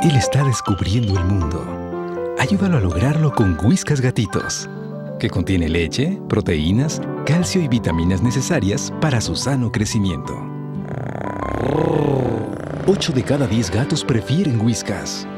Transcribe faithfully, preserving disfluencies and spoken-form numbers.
Él está descubriendo el mundo. Ayúdalo a lograrlo con Whiskas Gatitos, que contiene leche, proteínas, calcio y vitaminas necesarias para su sano crecimiento. ocho de cada diez gatos prefieren Whiskas.